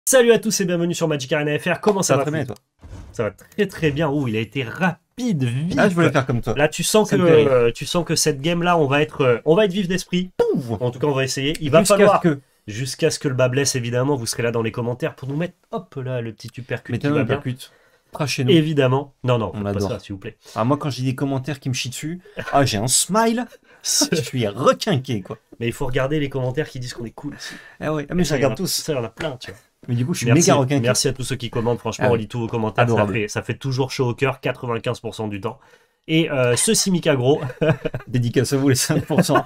Salut à tous et bienvenue sur Magic Arena FR. Comment ça va très bien, toi? Ça va très très bien. Ouh, il a été rapide, vif. Ah, je voulais faire comme toi. Là, tu sens que cette game là, on va être vif d'esprit. En tout cas, on va essayer. Il va falloir jusqu'à ce que le bas blesse, évidemment. Vous serez là dans les commentaires pour nous mettre, hop là, le petit uppercut. Mettez un uppercut. Chez nous. Évidemment. Non, on pas adore ça, s'il vous plaît. Ah, moi, quand j'ai des commentaires qui me chient dessus, j'ai un smile. Je suis requinqué, quoi. Mais il faut regarder les commentaires qui disent qu'on est cool aussi. Ah ouais, mais je regarde tous. Ça, il y en a plein, tu vois. Mais du coup, je suis méga requinqué. Merci à tous ceux qui commentent. Franchement, on lit tous vos commentaires. Ça fait toujours chaud au cœur, 95% du temps. Et ce Simic Aggro, dédicace à vous les 5%.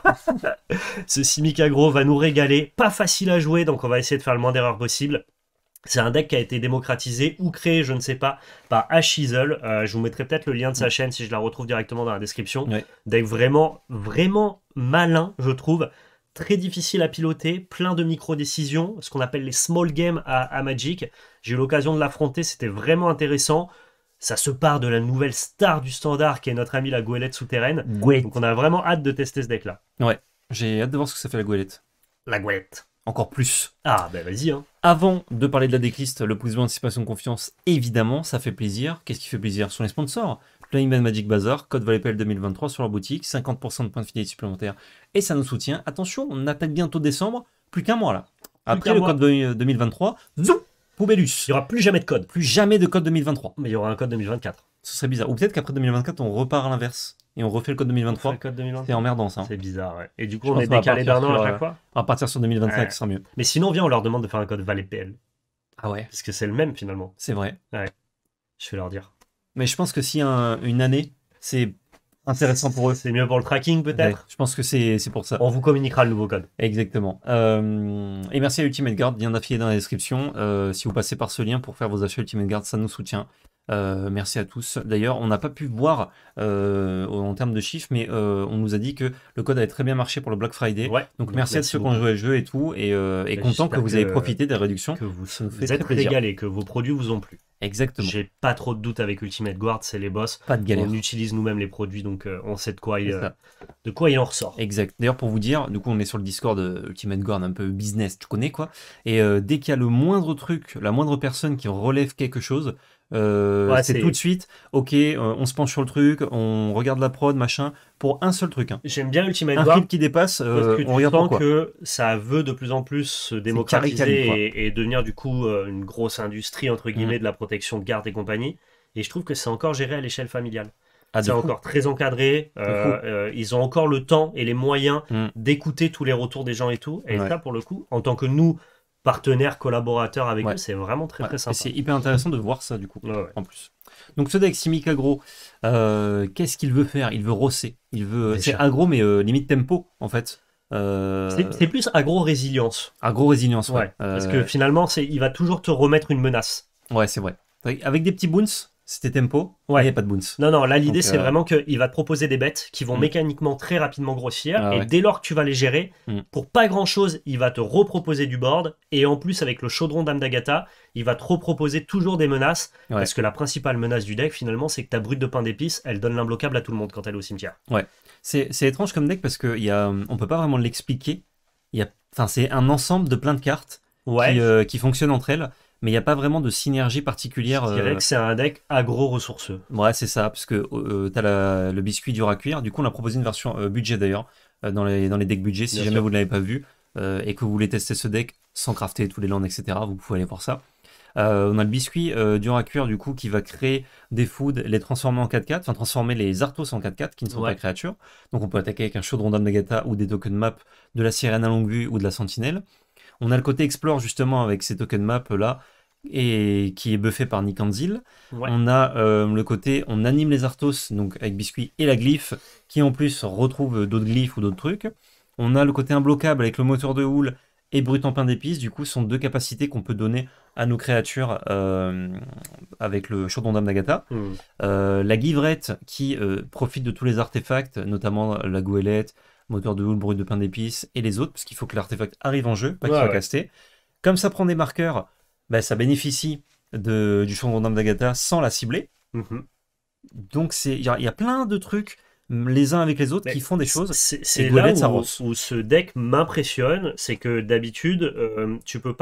Ce Simic Aggro va nous régaler. Pas facile à jouer, donc on va essayer de faire le moins d'erreurs possible. C'est un deck qui a été démocratisé ou créé, je ne sais pas, par Ashizel. Je vous mettrai peut-être le lien de sa chaîne si je la retrouve directement dans la description. Ouais. Deck vraiment, vraiment malin, je trouve. Très difficile à piloter, plein de micro-décisions, ce qu'on appelle les small games à Magic. J'ai eu l'occasion de l'affronter, c'était vraiment intéressant. Ça se part de la nouvelle star du standard qui est notre amie la goélette souterraine. Donc on a vraiment hâte de tester ce deck-là. Ouais, j'ai hâte de voir ce que ça fait la goélette. La goélette. Encore plus. Ah, ben vas-y. Hein. Avant de parler de la decklist, le pouce bleu anticipation confiance, évidemment, ça fait plaisir. Qu'est-ce qui fait plaisir? Ce sont les sponsors. Playing Man Magic Bazaar, code VALEPL 2023 sur leur boutique, 50% de points de fidélité supplémentaires et ça nous soutient. Attention, on attaque bientôt décembre, plus qu'un mois là. Après le code 2023, zoom, Poubellus. Il n'y aura plus jamais de code. Plus jamais de code 2023. Mais il y aura un code 2024. Ce serait bizarre. Ou peut-être qu'après 2024, on repart à l'inverse. Et on refait le code 2023. C'est emmerdant ça. C'est bizarre, ouais. Et du coup, on est décalé d'un an à chaque fois. On va partir sur 2025, ce sera mieux. Mais sinon, viens, on leur demande de faire un code VALEPL. Ah ouais. Parce que c'est le même finalement. C'est vrai. Ouais. Je vais leur dire. Mais je pense que si une année, c'est intéressant pour eux. C'est mieux pour le tracking peut-être. Ouais, je pense que c'est pour ça. On vous communiquera le nouveau code. Exactement. Et merci à Ultimate Guard, lien d'affilié dans la description. Si vous passez par ce lien pour faire vos achats Ultimate Guard, ça nous soutient. Merci à tous. D'ailleurs, on n'a pas pu voir en termes de chiffres, mais on nous a dit que le code avait très bien marché pour le Black Friday. Ouais, donc merci à ceux qui ont joué le jeu et tout, et content que vous avez profité des réductions. Que vous êtes régalés, que vos produits vous ont plu. Exactement. J'ai pas trop de doute avec Ultimate Guard, c'est les boss. Pas de galère. On utilise nous-mêmes les produits, donc on sait de quoi il en ressort. Exact. D'ailleurs, pour vous dire, du coup, on est sur le Discord Ultimate Guard, un peu business, tu connais quoi. Et dès qu'il y a le moindre truc, la moindre personne qui relève quelque chose, c'est tout de suite, ok, on se penche sur le truc, on regarde la prod, machin, pour un seul truc. Hein. J'aime bien Ultimate Guard. Un clip qui dépasse, on regarde pourquoi. Que ça veut de plus en plus se démocratiser et devenir du coup une grosse industrie, entre guillemets, de la protection de garde et compagnie. Et je trouve que c'est encore géré à l'échelle familiale. C'est encore très encadré, ils ont encore le temps et les moyens d'écouter tous les retours des gens et tout. Et ça, pour le coup, en tant que nous, partenaires, collaborateurs avec eux, c'est vraiment très très sympa. C'est hyper intéressant de voir ça du coup, en plus. Donc ce deck Simic Aggro, qu'est-ce qu'il veut faire? Il veut rosser. C'est aggro mais limite tempo en fait. C'est plus aggro résilience. Aggro résilience, ouais. Parce que finalement, il va toujours te remettre une menace. Ouais, c'est vrai. Avec des petits boons, c'était tempo, il n'y a pas de boons. Non, là l'idée c'est vraiment qu'il va te proposer des bêtes qui vont mécaniquement très rapidement grossir, et dès lors que tu vas les gérer, pour pas grand chose, il va te reproposer du board, et en plus avec le chaudron d'âme d'Agatha, il va te reproposer toujours des menaces, parce que la principale menace du deck finalement c'est que ta brute de pain d'épices, elle donne l'imbloquable à tout le monde quand elle est au cimetière. Ouais, c'est étrange comme deck parce qu'on peut pas vraiment l'expliquer, c'est un ensemble de plein de cartes qui fonctionnent entre elles. Mais il n'y a pas vraiment de synergie particulière. Je dirais que c'est un deck agro-ressourceux. Ouais, c'est ça, parce que tu as le biscuit dur à cuire. Du coup, on a proposé une version budget d'ailleurs, dans les decks budget. Si jamais vous ne l'avez pas vu et que vous voulez tester ce deck sans crafter tous les landes, etc., vous pouvez aller voir ça. On a le biscuit dur à cuire, du coup, qui va créer des foods, les transformer en 4-4, enfin transformer les Arthos en 4-4, qui ne sont pas créatures. Donc on peut attaquer avec un chaudron d'âme d'Agatha ou des tokens map de la sirène à longue vue ou de la sentinelle. On a le côté explore justement avec ces tokens map là, et qui est buffé par Nikanzil. On a le côté on anime les Arthos, donc avec biscuit et la glyphe, qui en plus retrouve d'autres glyphes ou d'autres trucs. On a le côté imbloquable avec le moteur de houle et brut en pain d'épices. Du coup, ce sont deux capacités qu'on peut donner à nos créatures avec le chaudron d'âme d'Agatha. La givrette qui profite de tous les artefacts, notamment la goélette, moteur de houle, brut de pain d'épices et les autres, parce qu'il faut que l'artefact arrive en jeu, pas qu'il soit casté. Comme ça prend des marqueurs, ça bénéficie du chaudron d'âme d'Agatha sans la cibler. Donc il y a plein de trucs les uns avec les autres qui font des choses. C'est là où ce deck m'impressionne, c'est que d'habitude, tu peux pas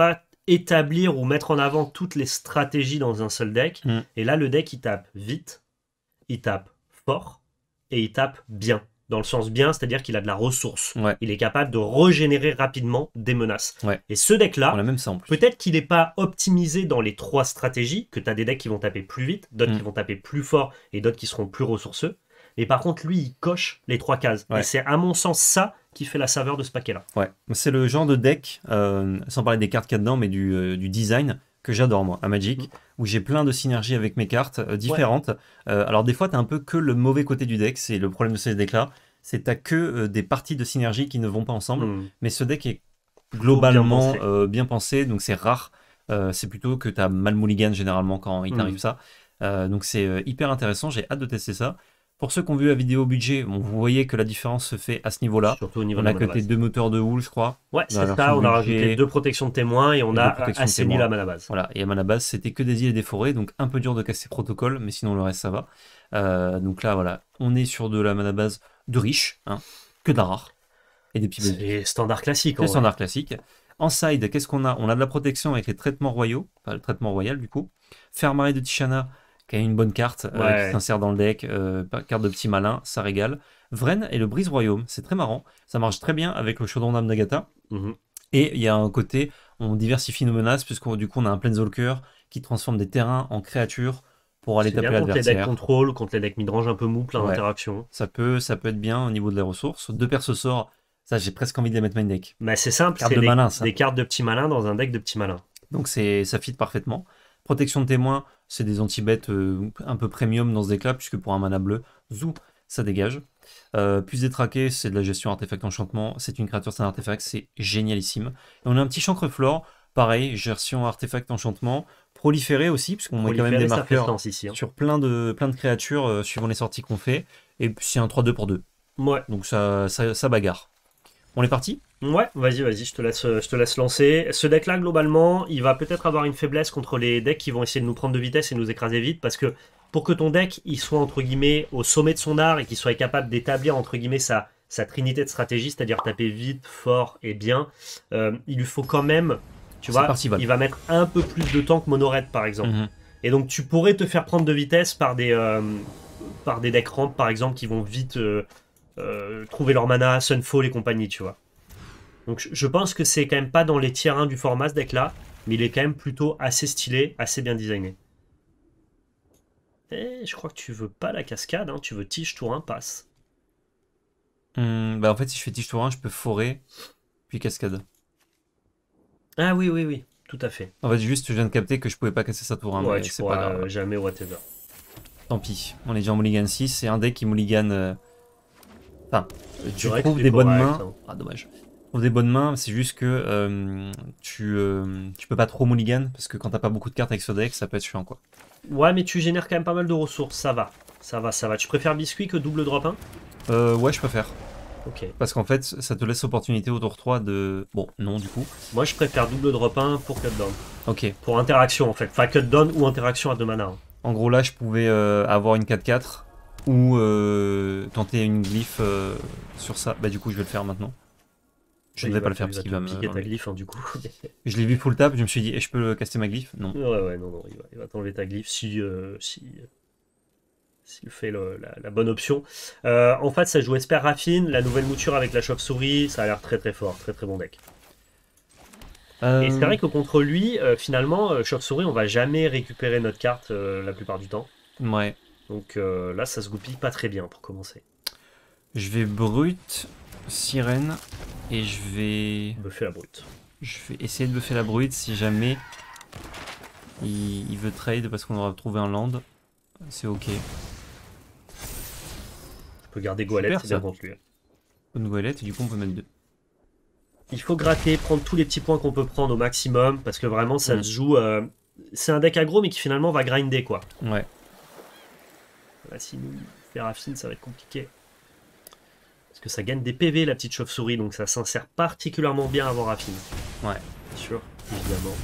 établir ou mettre en avant toutes les stratégies dans un seul deck. Et là, le deck, il tape vite, il tape fort et il tape bien. Dans le sens bien, c'est-à-dire qu'il a de la ressource. Ouais. Il est capable de régénérer rapidement des menaces. Ouais. Et ce deck-là, On a même ça en plus. peut-être qu'il n'est pas optimisé dans les 3 stratégies, que tu as des decks qui vont taper plus vite, d'autres qui vont taper plus fort et d'autres qui seront plus ressourceux. Et par contre, lui, il coche les 3 cases. Ouais. Et c'est à mon sens ça qui fait la saveur de ce paquet-là. Ouais, c'est le genre de deck, sans parler des cartes qu'il y a dedans, mais du design que j'adore moi, à Magic, où j'ai plein de synergies avec mes cartes différentes. Alors des fois, tu as un peu que le mauvais côté du deck, c'est le problème de ces decks-là, c'est que tu que des parties de synergie qui ne vont pas ensemble, mais ce deck est globalement bien pensé, donc c'est rare. C'est plutôt que tu as mal mulligan généralement quand il t'arrive ça. Donc c'est hyper intéressant, j'ai hâte de tester ça. Pour ceux qui ont vu la vidéo budget, bon, vous voyez que la différence se fait à ce niveau-là. Surtout au niveau on a coté 2 moteurs de houle, je crois. Ouais, c'est ça. On a rajouté 2 protections de témoins et on a assaini la mana base. Voilà, et la mana base, c'était que des îles et des forêts, donc un peu dur de casser protocole, mais sinon le reste, ça va. Donc là, voilà, on est sur de la mana base de riche, hein, que de la rare. Et des petits bébés. C'est standard classique. C'est standard classique. En side, qu'est-ce qu'on a? On a de la protection avec les traitements royaux, enfin le traitement royal du coup. Fermaré de Tishana, qui a une bonne carte, qui s'insère dans le deck, carte de petit malin, ça régale. Vren et le brise royaume, c'est très marrant, ça marche très bien avec le chaudron d'âme d'Agatha. Et il y a un côté, on diversifie nos menaces, puisque du coup on a un Planeswalker qui transforme des terrains en créatures pour aller taper l'adversaire. Contre les decks contrôle, contre les decks midrange un peu mou, plein d'interactions. Ça peut être bien au niveau de la ressource. 2 persos sorts, ça j'ai presque envie de les mettre main deck. Mais c'est simple, c'est des cartes de petits malins dans un deck de petits malins. Donc ça fit parfaitement. Protection de témoins, c'est des anti-bêtes un peu premium dans ce deck-là, puisque pour un mana bleu, zou, ça dégage. Puis détraqué, c'est de la gestion artefact enchantement, c'est une créature, c'est un artefact, c'est génialissime. Et on a un petit chancre-flore, pareil, gestion artefact enchantement, proliféré aussi, puisqu'on met quand même des marqueurs ici, hein. sur plein de créatures suivant les sorties qu'on fait, et puis c'est un 3-2 pour 2. Ouais. Donc ça bagarre. On est parti? Ouais, vas-y, je te laisse lancer. Ce deck-là, globalement, il va peut-être avoir une faiblesse contre les decks qui vont essayer de nous prendre de vitesse et nous écraser vite, parce que pour que ton deck il soit, entre guillemets, au sommet de son art et qu'il soit capable d'établir, entre guillemets, sa trinité de stratégie, c'est-à-dire taper vite, fort et bien, il lui faut quand même, tu vois, il va mettre un peu plus de temps que Mono-Red, par exemple. Et donc, tu pourrais te faire prendre de vitesse par des decks ramp, par exemple, qui vont vite trouver leur mana, Sunfall et compagnie, tu vois. Donc je pense que c'est quand même pas dans les tiers 1 du format ce deck là, mais il est quand même plutôt assez stylé, assez bien designé. Et je crois que tu veux pas la cascade, hein, tu veux tige tour 1, passe. Bah en fait si je fais tige tour 1, je peux forer, puis cascade. Ah oui, tout à fait. En fait juste je viens de capter que je pouvais pas casser ça tour 1, ouais, mais c'est pas grave. Jamais whatever. Tant pis, on est déjà en mulligan 6, c'est un deck qui mulligan... Enfin, tu Direct, trouves des bonnes correct, mains... hein. Ah dommage. Des bonnes mains, c'est juste que tu peux pas trop mulligan, parce que quand t'as pas beaucoup de cartes avec ce deck, ça peut être chiant quoi. Ouais, mais tu génères quand même pas mal de ressources, ça va. Tu préfères biscuit que double drop 1? Ouais, je préfère. Ok. Parce qu'en fait, ça te laisse l'opportunité au tour 3 de... Bon, non du coup. Moi je préfère double drop 1 pour cut down. Ok. Pour interaction en fait, enfin cut down ou interaction à 2 mana. Hein. En gros là, je pouvais avoir une 4-4 ou tenter une glyphe sur ça. Bah du coup, je vais le faire maintenant. Je ne vais pas le faire parce qu'il va me piquer ta glyphe hein, du coup. Je l'ai vu full tap, je me suis dit, je peux caster ma glyphe? Non. Ouais, non, il va t'enlever ta glyphe s'il fait la bonne option. En fait, ça joue Esper Raffine, la nouvelle mouture avec la chauve-souris, ça a l'air très très fort, très très bon deck. Et c'est vrai que contre lui, finalement, chauve-souris, on va jamais récupérer notre carte la plupart du temps. Ouais. Donc là, ça se goupille pas très bien pour commencer. Je vais brut, sirène, et je vais... Buffer la brute. Je vais essayer de buffer la brute si jamais il veut trade parce qu'on aura trouvé un land. C'est ok. Je peux garder Goélette, c'est bien contre lui. Une Goélette, et du coup on peut mettre 2. Il faut gratter, prendre tous les petits points qu'on peut prendre au maximum, parce que vraiment ça se joue... c'est un deck aggro, mais qui finalement va grinder, quoi. Ouais. Là, si nous fait raffine, ça va être compliqué. Parce que ça gagne des PV, la petite chauve-souris, donc ça s'insère particulièrement bien avant raffine. Ouais. Bien sûr, évidemment.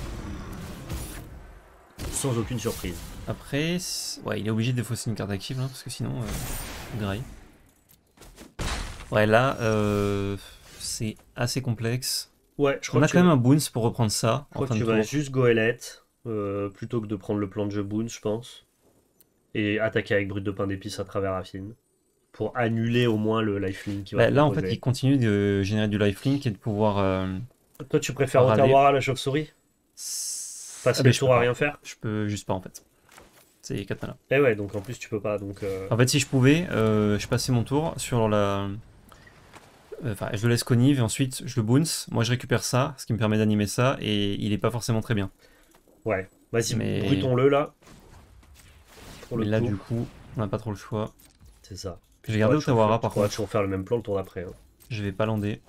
Sans aucune surprise. Après, ouais, il est obligé de défausser une carte active, là, parce que sinon, graille. Ouais, là, c'est assez complexe. Ouais, je On crois a que quand même un boons pour reprendre ça je en crois que fin de tu vas tour. juste goélette plutôt que de prendre le plan de jeu Boon, je pense. Et attaquer avec brut de pain d'épices à travers Affine. Pour annuler au moins le lifelink qui va te Bah, là, en fait, il proposer. continue de générer du lifelink et de pouvoir Toi, tu préfères parader. Otawara à la chauve-souris? Ah Passer ben le je peux tour à pas. rien faire? Je peux juste pas en fait. C'est 4 mana. Eh ouais, donc en plus tu peux pas. Donc En fait, si je pouvais, je passais mon tour sur la. Enfin, je le laisse connive et ensuite je le bounce. Moi, je récupère ça, ce qui me permet d'animer ça et il est pas forcément très bien. ouais. Vas-y, Mais, brutons-le là. Pour mais le là, coup. du coup, on n'a pas trop le choix. C'est ça. Je Tu vais pourras garder toujours Otawara par tu pourras contre. toujours faire le même plan le tour d'après, hein. Je vais pas lander.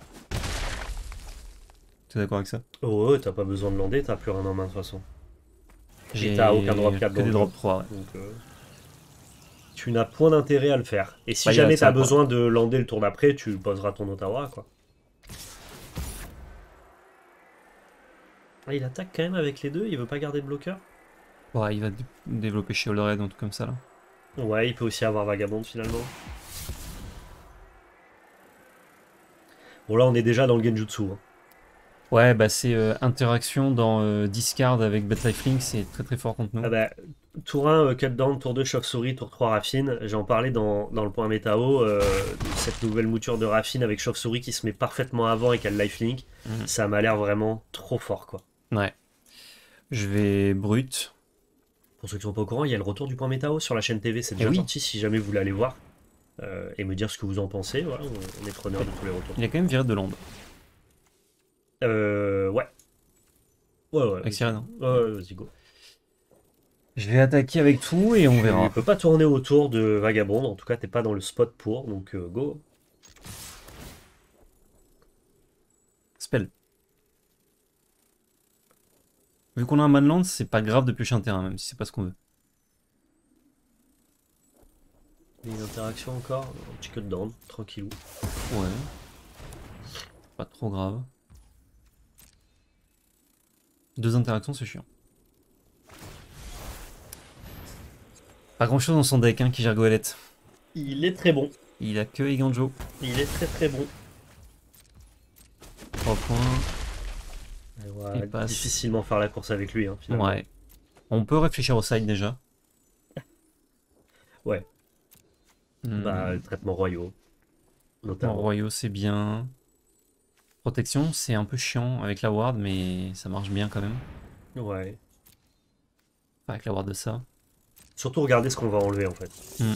Tu es d'accord avec ça? Oh, ouais, t'as pas besoin de lander, t'as plus rien en main de toute façon. Et t'as aucun drop J'ai 4 que dans des le jeu. drop 3. Ouais. Donc tu n'as point d'intérêt à le faire. Et si Bah, il jamais reste ça, t'as quoi. besoin de lander le tour d'après, tu poseras ton Ottawa, quoi. Ah, il attaque quand même avec les deux, il veut pas garder de bloqueur? Ouais, il va développer chez Red, un truc comme ça là. Ouais, il peut aussi avoir Vagabond finalement. Bon, là on est déjà dans le Genjutsu, hein. Ouais, bah c'est interaction dans Discard avec Bet Lifelink, c'est très très fort contre nous. Ah bah, tour 1, cut down, tour 2, chauve-souris, tour 3, Raffine. J'en parlais dans le point météo, de cette nouvelle mouture de Raffine avec chauve-souris qui se met parfaitement avant et qui a le lifelink. Mhm. Ça m'a l'air vraiment trop fort, quoi. Ouais. Je vais brut. Pour ceux qui sont pas au courant, il y a le retour du point météo sur la chaîne TV, c'est Eh déjà oui, sorti si jamais vous voulez aller voir. Et me dire ce que vous en pensez, voilà, on est preneur de tous les retours. il a quand même viré de land. Ouais. Ouais, Avec Sirène. ouais, vas-y, go. Je vais attaquer avec tout et on Tu verra. peux pas tourner autour de Vagabond, en tout cas t'es pas dans le spot pour, donc go. Spell. Vu qu'on a un manland, c'est pas grave de piocher un terrain, même si c'est pas ce qu'on veut. Une interaction encore, un petit cut down, tranquillou. Ouais. Pas trop grave. 2 interactions, c'est chiant. Pas grand chose dans son deck, hein, qui gère Goélette. Il est très bon, Il a que Iganjo. il est très très bon. 3 points. On va Il passe. difficilement faire la course avec lui, hein, finalement. Ouais. On peut réfléchir au side déjà. Ouais, Hmm. bah, traitement royaux, Non, notamment. Royaux, c'est bien. Protection, c'est un peu chiant avec la ward, mais ça marche bien quand même. Ouais. Pas avec la ward de ça. Surtout regardez ce qu'on va enlever en fait. Hmm.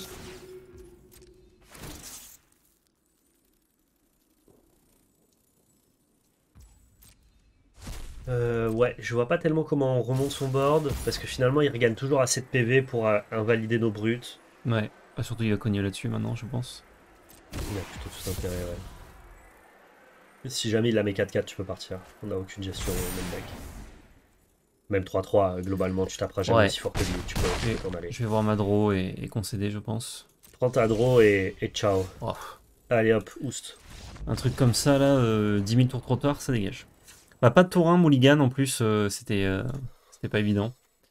Ouais, je vois pas tellement comment on remonte son board, parce que finalement il regagne toujours assez de PV pour invalider nos brutes. Ouais. Bah, surtout, il va cogner là-dessus maintenant, je pense. Il a plutôt tout intérêt, ouais. Si jamais il la met 4-4, tu peux partir. On n'a aucune gestion au même deck. Même 3-3, globalement, tu taperas jamais Ouais. aussi fort que lui, tu peux t'en aller. Je vais voir ma draw et concéder, je pense. Prends ta draw et ciao. Oh. Allez hop, oust. Un truc comme ça, là, 10 000 tours trop tard, ça dégage. Bah, pas de tour 1, Mulligan en plus, c'était pas évident.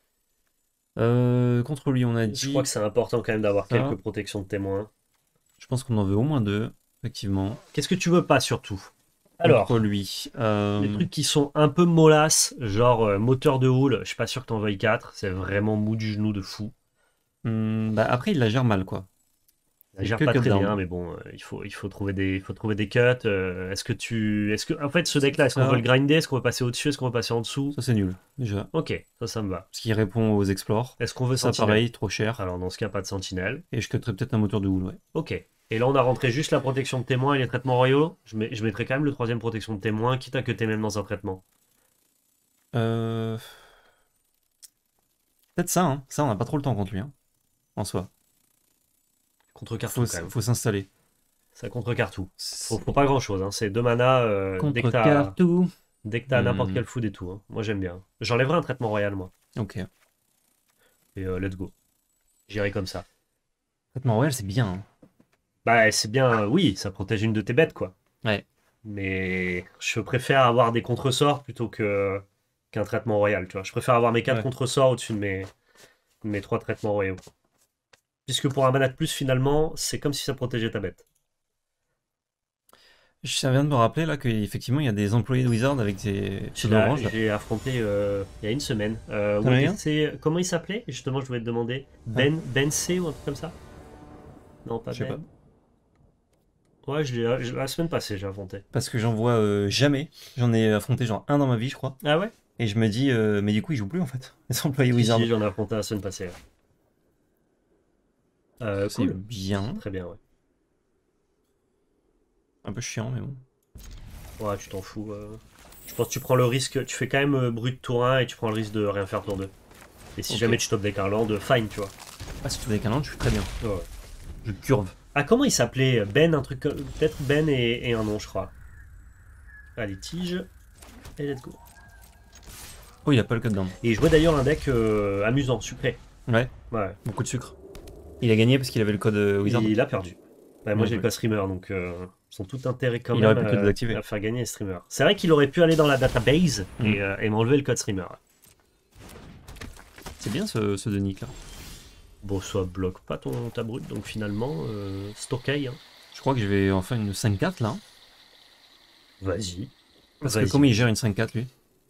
Contre lui, on a Je dit. crois que c'est important quand même d'avoir ça. quelques protections de témoins. Je pense qu'on en veut au moins 2, effectivement. Qu'est-ce que tu veux pas surtout? Alors, Contre lui. les trucs qui sont un peu mollasses, genre moteur de houle, je suis pas sûr que t'en veuilles 4, c'est vraiment mou du genou de fou. Bah, après, il la gère mal, quoi. Ça C'est gère que pas cut très down. bien, mais bon, il faut trouver des cuts. En fait, ce deck-là, est-ce qu'on Ça. veut le grinder? Est-ce qu'on veut passer au-dessus? Est-ce qu'on veut passer en dessous? Ça, c'est nul, déjà. Ok, ça me va. Parce qu'il répond aux explores. Est-ce qu'on veut Ça, sentinelle? pareil, trop cher. Alors, dans ce cas, pas de sentinelle. Et je cutterais peut-être un moteur de houle, ouais. Ok. Et là, on a rentré juste la protection de témoin et les traitements royaux. Je mettrais quand même le troisième protection de témoin, quitte à cutter même dans un traitement. Euh... Peut-être ça, hein. Ça, on n'a pas trop le temps contre lui, hein. En soi. Contre carton, quand même. Faut s'installer. Ça contre cartou. Faut pas grand-chose, hein. C'est 2 mana dès que Contre t'as Cartou. n'importe quel food et tout, hein. Moi, j'aime bien. J'enlèverai un traitement royal, moi. Ok. Et let's go. J'irai comme ça. Traitement royal, c'est bien, hein. Bah, c'est bien, oui, ça protège une de tes bêtes, quoi. Ouais. Mais je préfère avoir des contresorts plutôt qu'un traitement royal, tu vois. Je préfère avoir mes 4 Ouais. contresorts au-dessus de mes 3 traitements royaux. Puisque pour un mana de plus, finalement, c'est comme si ça protégeait ta bête. Je viens de me rappeler là qu'effectivement il y a des employés de Wizard avec des pseudo orange. J'ai affronté il y a une semaine. T'en as rien Comment il s'appelait? Justement, je voulais te demander. Ben C ou un truc comme ça? Non, pas Je sais Ben. pas. Ouais, la semaine passée, j'ai affronté. Parce que j'en vois jamais. J'en ai affronté genre un dans ma vie, je crois. Ah ouais? Et je me dis, mais du coup, ils jouent plus en fait. Les employés Si, Wizard. si, j'en ai affronté la semaine passée. C'est Cool. bien. Très bien, ouais. Un peu chiant, mais bon. Ouais, tu t'en fous. Je pense que tu prends le risque. Tu fais quand même brut tour 1 et tu prends le risque de rien faire tour 2. Et si Ok. jamais tu topes des Carland, fine, tu vois. Ah, si tu veux des calandes, je suis très bien. Ouais. Je curve. Ah, comment il s'appelait? Ben, un truc. Peut-être Ben et un nom, je crois. Allez, tige. Et let's go. Oh, il a pas le code down. Et il jouait d'ailleurs un deck amusant, sucré. Ouais, Ouais. beaucoup de sucre. Il a gagné parce qu'il avait le code Wizard. Il a perdu. Ouais, moi Ouais, j'ai ouais. le code streamer, donc ils sont tout intérêt quand Il même aurait pu que désactiver. à faire gagner les streamers. C'est vrai qu'il aurait pu aller dans la database et m'enlever le code streamer. C'est bien ce de Nick là. Bon, ça bloque pas ta brute, donc finalement, c'est ok. Hein. Je crois que je vais en faire une 5-4 là. Vas-y. Parce que comment il gère une 5-4 lui?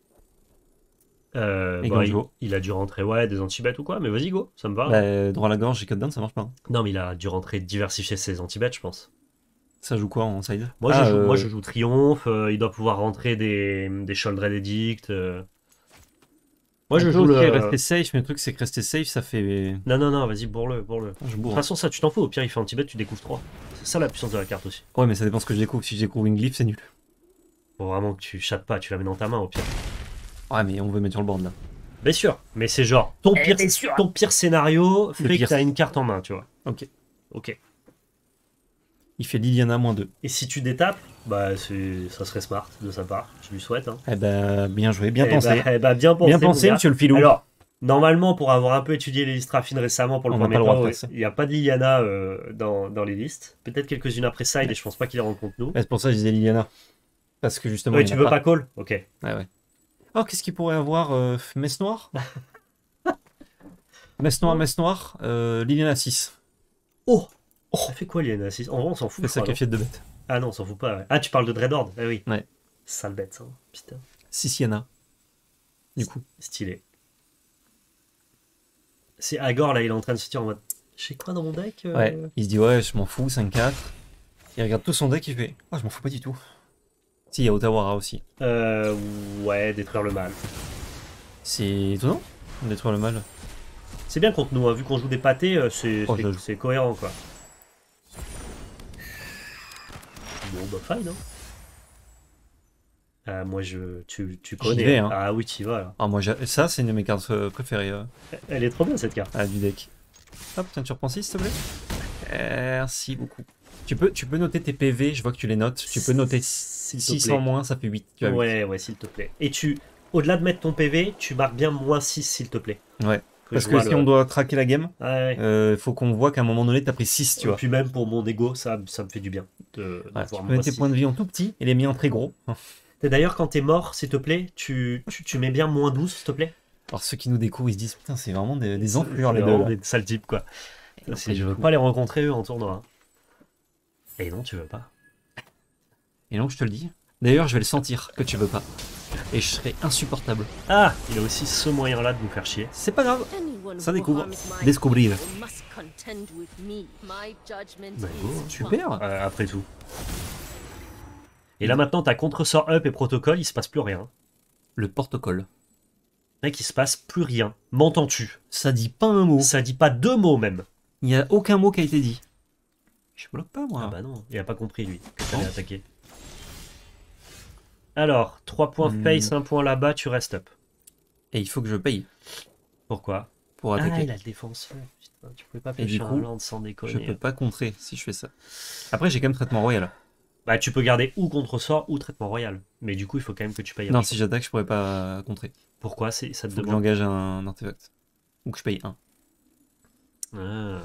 Et Bah, Ganjo. il a dû rentrer des anti-bêtes ou quoi, mais vas-y, go, ça me va. Bah, droit à la gorge et code down, ça marche pas. Non, mais il a dû rentrer diversifier ses anti-bêtes, je pense. Ça joue quoi en side? Moi, je joue Triomphe, il doit pouvoir rentrer des Sholdred Edict. Moi, je joue rester safe, mais le truc c'est que rester safe ça fait. Non, non, non, vas-y, bourre-le. Je De bourre. toute façon, ça, tu t'en fous. Au pire, il fait anti-bet, tu découvres 3. C'est ça la puissance de la carte aussi. Ouais, mais ça dépend ce que je découvre. Si je découvre une glyphe, c'est nul. Faut vraiment que tu chattes pas, tu la mets dans ta main au pire. Ouais, mais on veut mettre sur le board là. Bien sûr, mais c'est genre ton pire scénario fait pire. que t'as une carte en main, tu vois. Ok. Ok. Il fait Liliana -2. Et si tu détapes, bah ça serait smart de sa part. Je lui souhaite. Hein. Eh ben, bien joué, bien pensé. Bien pensé, Bien pensé, mon gars. monsieur le filou. Alors, normalement, pour avoir un peu étudié les listes raffines récemment pour le On n'a premier pas le droit de temps, faire ça. il n'y a pas de Liliana dans les listes. Peut-être quelques-unes après side et je pense pas qu'il les rencontre nous. Ouais, c'est pour ça que je disais Liliana. Parce que justement. Ouais, il y tu en veux a pas call? Ok. Ouais. Oh, qu'est-ce qu'il pourrait avoir Messe Noire Messe Noire, Liliana 6. Oh, ça fait quoi Liliana 6? En vrai, on s'en fout. Fait je crois, sacrifier de bêtes. Ah non, on s'en fout pas. Ouais. Ah, tu parles de Dreadhorde? Ah oui. Ouais. Sale bête, ça. Putain. Siciana. Du coup. Stylé. C'est Agor, là, il est en train de se dire en mode. Je sais quoi dans mon deck Ouais. Il se dit, ouais, je m'en fous, 5-4. Il regarde tout son deck, il fait, oh, je m'en fous pas du tout. Si, il y a Otawara aussi. Ouais, détruire le mal. C'est étonnant, détruire le mal. C'est bien contre nous, hein. Vu qu'on joue des pâtés, c'est cohérent, quoi. Bon, bah, fine, hein. Moi, tu connais. vais, hein. Ah oui, tu y vas, là. Ah, moi, ça, c'est une de mes cartes préférées Elle est trop bien, cette carte. du deck. Hop, tiens, tu reprends 6, s'il te plaît. Merci beaucoup. Tu peux noter tes PV, je vois que tu les notes. Tu peux noter 6 en moins, ça fait 8. Tu as 8. Ouais, s'il te plaît. Et au-delà de mettre ton PV, tu marques bien -6, s'il te plaît. Ouais. Parce que si on doit traquer la game, faut qu'on voit qu'à un moment donné, t'as pris 6, tu vois. Et puis même pour mon ego, ça me fait du bien de voir tu peux mettre tes points de vie en tout petit et les miens en très gros. Et d'ailleurs, quand t'es mort, s'il te plaît, tu mets bien -12, s'il te plaît. Alors ceux qui nous découvrent, ils se disent, putain, c'est vraiment des enflures les deux. Là. Des sales types, quoi. Non, Je veux pas les rencontrer, eux, en tournoi. Et non, tu veux pas. Et donc, je te le dis. D'ailleurs, je vais le sentir que tu veux pas. Et je serai insupportable. Ah, il a aussi ce moyen-là de nous faire chier. C'est pas grave. Ça découvre. Découvrir. Bah, go, super. Après tout. Et là maintenant, t'as contre-sort up et protocole, il se passe plus rien. Le protocole. Mec, il se passe plus rien. M'entends-tu? Ça dit pas un mot. Ça dit pas 2 mots même. Il n'y a aucun mot qui a été dit. Je bloque pas, moi. Ah bah non, il a pas compris lui que t'allais attaquer. Alors, 3 points face, 1 point là-bas, tu restes up. Et il faut que je paye. Pourquoi? Pour attaquer. Ah, il a le défenseur. Putain, tu pouvais pas pêcher un land sans déconner. Je peux pas contrer si je fais ça. Après, j'ai quand même traitement royal. Bah, tu peux garder ou contre-sort ou traitement royal. Mais du coup, il faut quand même que tu payes. Non, si j'attaque, je pourrais pas contrer. Pourquoi? Ça te faut demande. Que j'engage un artefact. Ou que je paye 1. Ah.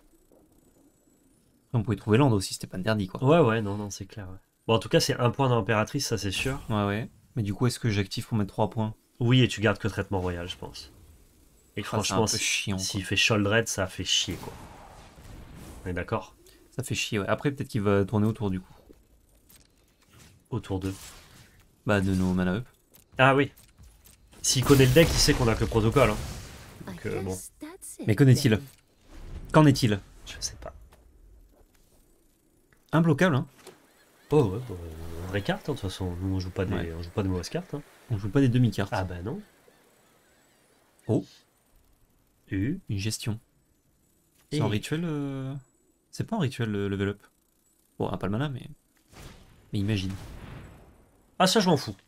On pouvait trouver land aussi, c'était pas interdit quoi. Ouais, non, c'est clair. Ouais. Bon, en tout cas, c'est 1 point dans l'impératrice, ça c'est sûr. Ouais. Mais du coup, est-ce que j'active pour mettre 3 points? Oui, et tu gardes que traitement royal, je pense. Et franchement, s'il fait Sholdred, ça fait chier quoi. On est d'accord? Ça fait chier, ouais. Après, peut-être qu'il va tourner autour du coup. autour d'eux. Bah, de nos mana up. Ah oui. S'il connaît le deck, il sait qu'on a que le protocole. Hein. Donc, bon. Mais connaît-il? Qu'en est-il? Je sais pas. Imbloquable, hein. Oh ouais, bah, vraie carte, hein, de toute façon. Nous, on joue pas des, Ouais. on joue pas des mauvaises cartes. Hein. On joue pas des demi-cartes. Ah bah non. Oh, U. une gestion. C'est Et- un rituel. C'est pas un rituel level up. Bon, on a pas le mana, mais. Mais imagine. Ah ça, je m'en fous.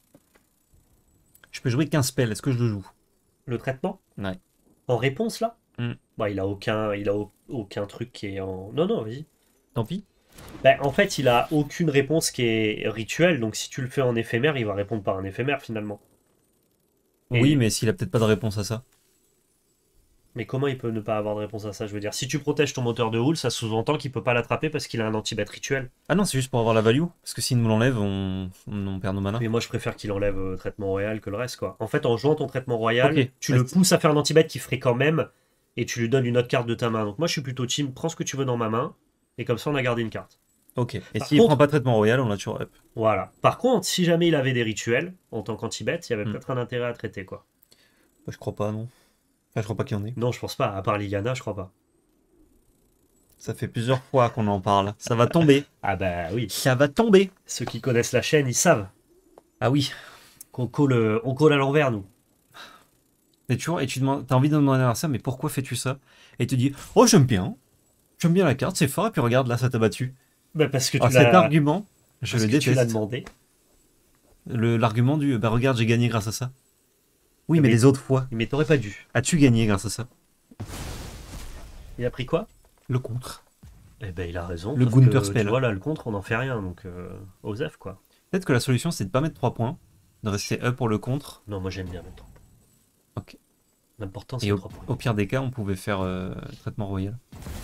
Je peux jouer qu'un spell, est-ce que je le joue? Le traitement Ouais. en réponse, là Hmm. Bah, il a aucun truc qui est en... Non, non, vas-y. Tant pis. Bah, en fait, il a aucune réponse qui est rituelle, donc si tu le fais en éphémère, il va répondre par un éphémère, finalement. Et- Oui, mais s'il a peut-être pas de réponse à ça. Mais comment il peut ne pas avoir de réponse à ça, je veux dire? Si tu protèges ton moteur de houle, ça sous-entend qu'il peut pas l'attraper parce qu'il a un anti-bet rituel. Ah non, c'est juste pour avoir la value. Parce que s'il nous l'enlève, on perd nos mana. Mais moi, je préfère qu'il enlève traitement royal que le reste, quoi. En fait, en jouant ton traitement royal, Ok. tu Bah, le pousses à faire un anti-bet qui ferait quand même, et tu lui donnes une autre carte de ta main. Donc moi, je suis plutôt team, prends ce que tu veux dans ma main, et comme ça, on a gardé une carte. Ok. Et Par s'il contre- prend pas de traitement royal, on l'a toujours up. Voilà. Par contre, si jamais il avait des rituels, en tant qu'anti-bet, il y avait Hmm. peut-être un intérêt à traiter, quoi. Bah, je crois pas, non. Enfin, je crois pas qu'il y en ait. Non, je pense pas. À part Liliana, je crois pas. Ça fait plusieurs fois qu'on en parle. Ça va tomber. Ah bah oui. Ça va tomber. Ceux qui connaissent la chaîne, ils savent Ah oui. qu'on on colle à l'envers, nous. Et tu vois, et tu demandes, t'as envie de demander à ça, mais pourquoi fais-tu ça? Et il te dit, oh, j'aime bien. J'aime bien la carte, c'est fort. Et puis regarde, là, ça t'a battu. Bah parce que tu Alors, cet l'as... argument, je parce le que tu l'as déteste. demandé. L'argument du, bah regarde, j'ai gagné grâce à ça. Oui, mais Mais- les autres fois, Mais t'aurais pas dû. as-tu gagné grâce à ça? Il a pris quoi? Le contre. Eh ben, il a raison. Le sauf Gunther que, spell. Tu vois, là, le contre, on n'en fait rien. Donc, Osef, quoi. Peut-être que la solution, c'est de pas mettre 3 points, de rester up pour le contre. Non, moi, j'aime bien le 3. Ok. L'important, c'est Et le au, 3 points. au pire des cas, on pouvait faire traitement royal.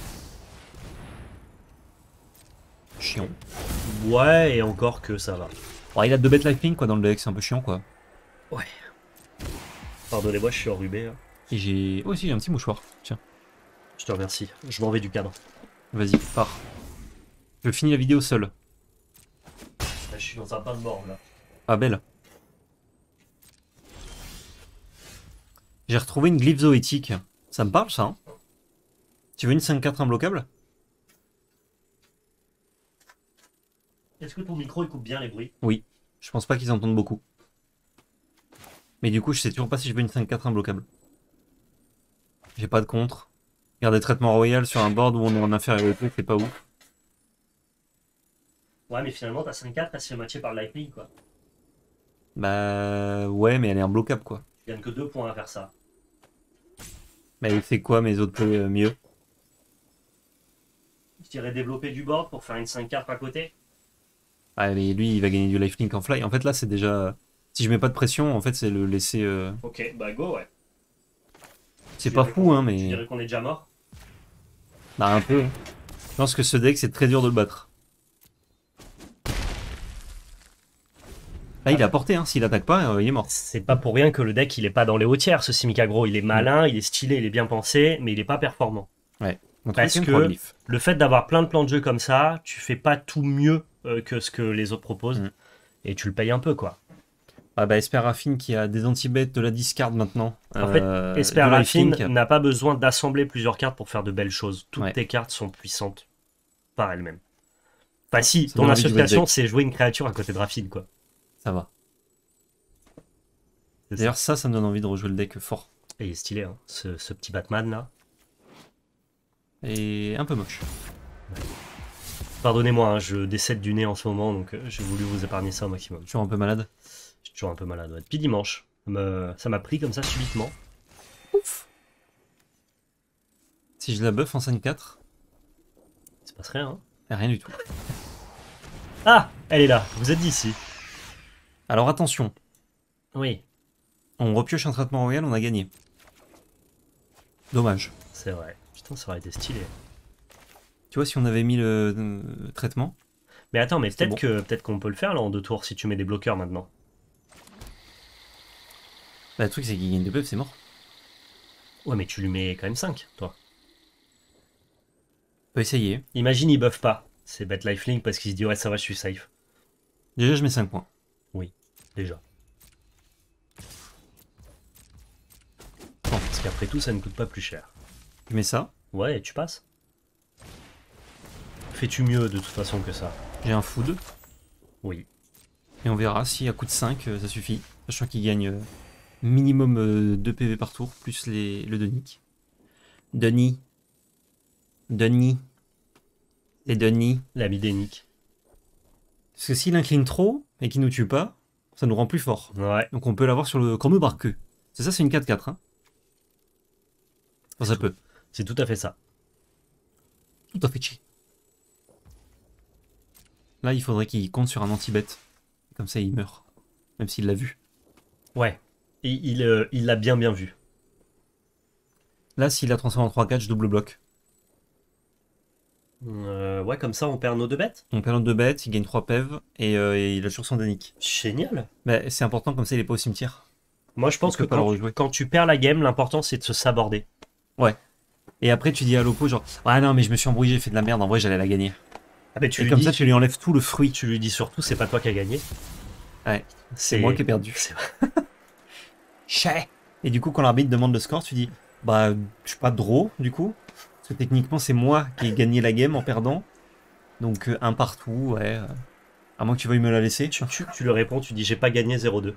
Chiant. Ouais, et encore que ça va. Bon, il a 2 bêtes lifelink quoi dans le deck, c'est un peu chiant quoi. Ouais. Pardonnez-moi, je suis enrhumé. Hein. Et j'ai. Oh, si, j'ai un petit mouchoir. Tiens, Je te remercie. Je m'en vais du cadre. vas-y, pars. Je finis la vidéo seul. Là, je suis dans un pain de mort, là. Ah, belle. J'ai retrouvé une glyphe zoétique. Ça me parle ça, hein? Tu veux une 5-4 imbloquable? Est-ce que ton micro, il coupe bien les bruits? Oui. Je pense pas qu'ils entendent beaucoup. Mais du coup, je sais toujours pas si je veux une 5-4 imbloquable. J'ai pas de contre. Garder traitement royal sur un board où on est en infériorité, c'est pas ouf. Ouais, mais finalement, ta 5-4, elle se fait matcher par le lightning, quoi. Bah ouais, mais elle est imbloquable quoi. Tu gagnes que 2 points à faire ça. Mais c'est quoi mes autres mieux? Je dirais développer du board pour faire une 5-4 à côté. Ah mais lui il va gagner du lifelink en fly. En fait là c'est déjà... Si je mets pas de pression, en fait c'est le laisser... Ok, bah go, ouais. C'est Tu pas dirais fou qu'on- hein Tu mais... dirais qu'on est déjà mort? Bah un peu. Je pense que ce deck c'est très dur de le battre. Là il a porté hein, s'il attaque pas il est mort. C'est pas pour rien que le deck, il est pas dans les haut tiers, ce Simic Aggro. Il est malin, il est stylé, il est bien pensé, mais il est pas performant. Donc, Parce troisième, que- trois glyphes. Le fait d'avoir plein de plans de jeu comme ça, tu fais pas tout mieux que ce que les autres proposent. Mm. Et tu le payes un peu, quoi. Ah bah Esper Raffine qui a des anti-bêtes, de la discard maintenant. En fait, Esper du Raffine lifelink. n'a pas besoin d'assembler plusieurs cartes pour faire de belles choses. Toutes Ouais. tes cartes sont puissantes par elles-mêmes. Enfin si, Ça ton donne envie de jouer le association, deck. c'est jouer une créature à côté de Raffine, quoi. Ça va. C'est D'ailleurs ça me donne envie de rejouer le deck fort. Et il est stylé, hein, ce petit Batman, là. Et un peu moche. Pardonnez-moi, hein, je décède du nez en ce moment, donc j'ai voulu vous épargner ça au maximum. Toujours un peu malade. Je suis toujours un peu malade. Ouais. Depuis dimanche, ça m'a pris comme ça subitement. Si je la buff en 5-4, Il se passe rien, hein. rien du tout. Ah, elle est là, vous êtes d'ici. Alors attention, Oui, on repioche un traitement royal, on a gagné. Dommage. c'est vrai. Putain, ça aurait été stylé. Tu vois, si on avait mis le traitement, Mais attends, mais C'était peut-être qu'on peut le faire là en 2 tours si tu mets des bloqueurs maintenant. bah, le truc c'est qu'il gagne des buffs, c'est mort. Ouais, mais tu lui mets quand même 5, toi. On peut essayer. Imagine, il buff pas. C'est bête lifelink parce qu'il se dit ouais, ça va, je suis safe. Déjà, je mets 5 points. Déjà. Bon. Parce qu'après tout, ça ne coûte pas plus cher. Je mets ça. Ouais, et tu passes. Fais-tu mieux de toute façon que ça? J'ai un food. Oui. Et on verra si à coup de 5, ça suffit. Sachant qu'il gagne minimum 2 PV par tour, plus le Denick. Denis. Et Denis. L'ami d'Enic. Parce que s'il incline trop et qu'il nous tue pas, ça nous rend plus fort. Ouais. Donc on peut l'avoir sur le Cornu Barqueux. C'est ça, c'est une 4-4. Hein. Enfin, ça peut. C'est tout à fait ça. Tout à fait chier. Là, il faudrait qu'il compte sur un anti-bet. Comme ça, il meurt. Même s'il l'a vu. Ouais. Et il l'a bien vu. Là, s'il a transformé en 3-4, je double bloc. Ouais, comme ça, on perd nos 2 bêtes. On perd notre 2 bêtes, il gagne 3 PEV et il a toujours son Danic. Génial. Bah, c'est important, comme ça, il est pas au cimetière. Moi, je pense On que peut pas le rejouer. quand tu perds la game, l'important, c'est de se saborder. Ouais. Et après, tu dis à l'oppo, genre, ouais, non, mais je me suis embrouillé, j'ai fait de la merde, en vrai, j'allais la gagner. Ah, mais tu Et lui comme dis, ça, tu lui enlèves tout le fruit. tu lui dis surtout, c'est pas toi qui as gagné. Ouais. C'est moi qui ai perdu. C'est- Chais. Et du coup, quand l'arbitre demande le score, tu dis, bah, je suis pas draw, du coup. Parce que techniquement, c'est moi qui ai gagné la game en perdant. Donc, un partout, ouais. À moins que tu veuilles me la laisser. Tu lui réponds, tu dis, j'ai pas gagné 0-2.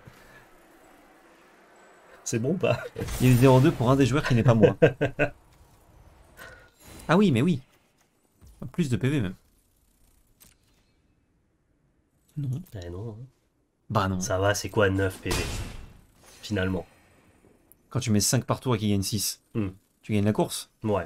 C'est bon ou pas? Il y a eu 0-2 pour un des joueurs qui n'est pas moi. Ah oui, mais oui. Plus de PV même. Non. Eh non. Hein. Bah non. Ça va, c'est quoi 9 PV? Finalement. Quand tu mets 5 par tour et qu'il gagne 6, tu gagnes la course. Ouais.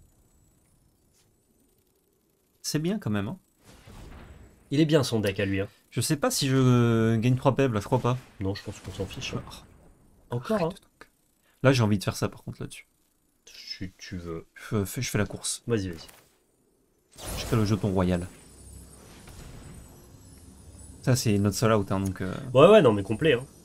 C'est bien quand même. Hein. Il est bien son deck à lui. Hein. Je sais pas si je gagne 3 PV là, je crois pas. Non, je pense qu'on s'en fiche. Hein. Encore. Encore, hein. Là, j'ai envie de faire ça par contre là-dessus. Tu veux. Je fais la course. Vas-y. Je fais le jeton royal. Ça, c'est notre seul out, hein, donc... Ouais, non, mais complet. Hein.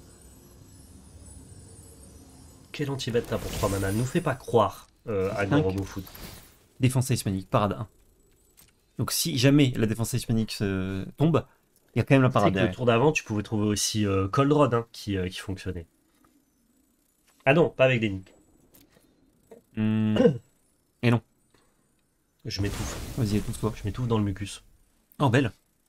Quel anti-bet t'as pour 3 mana? Nous fais pas croire à Grand Robot Foot. Défense hispanique, parade 1. Donc si jamais la défense hispanique tombe, il y a quand même la parade derrière. Le tour d'avant, tu pouvais trouver aussi Cold Rod hein, qui fonctionnait. Ah non, pas avec des nicks. Et non. Je m'étouffe. Vas-y, étouffe-toi. Je m'étouffe dans le mucus. Oh, belle.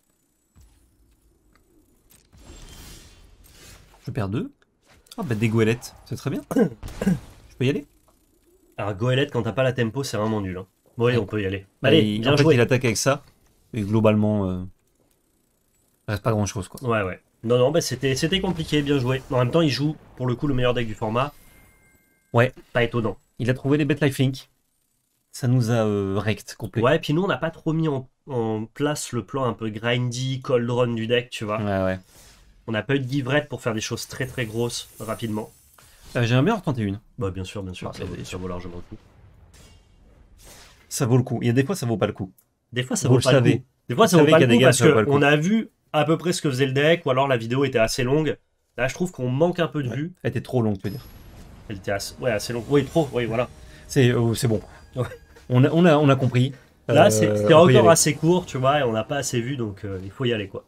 Je perds 2. Oh, bah des goélettes, c'est très bien. Je peux y aller? Alors, Goélette, quand t'as pas la tempo, c'est vraiment nul. Hein. Bon, allez, on peut y aller. Bah, Allez, bien joué. Il attaque avec ça. Et globalement, il reste pas grand-chose, quoi. Ouais. Non, bah c'était compliqué, bien joué. En même temps, il joue, pour le coup, le meilleur deck du format. Ouais. Pas étonnant. Il a trouvé les bêtes lifelink. Ça nous a rect complet. Ouais, puis nous, on n'a pas trop mis en place le plan un peu grindy, cold run du deck, tu vois. Ouais. On n'a pas eu de give red pour faire des choses très très grosses rapidement. J'aimerais bien en retenter une. Bah bien sûr, Ah, ça vaut largement le coup. Ça vaut le coup. Il y a des fois, ça vaut pas le coup. Des fois, ça Vous vaut le pas le savez. coup. Des fois, ça Vous vaut savez pas qu'il y a le des coup gars, parce ça vaut pas le coup. qu'on a vu à peu près ce que faisait le deck, ou alors la vidéo était assez longue. Là, je trouve qu'on manque un peu de vue. Elle était trop longue, tu veux dire. Elle était assez longue. Oui, trop, oui, voilà. C'est bon. Ouais. On a compris. Là, c'était on peut y encore aller. assez court, tu vois, et on n'a pas assez vu, donc il faut y aller, quoi.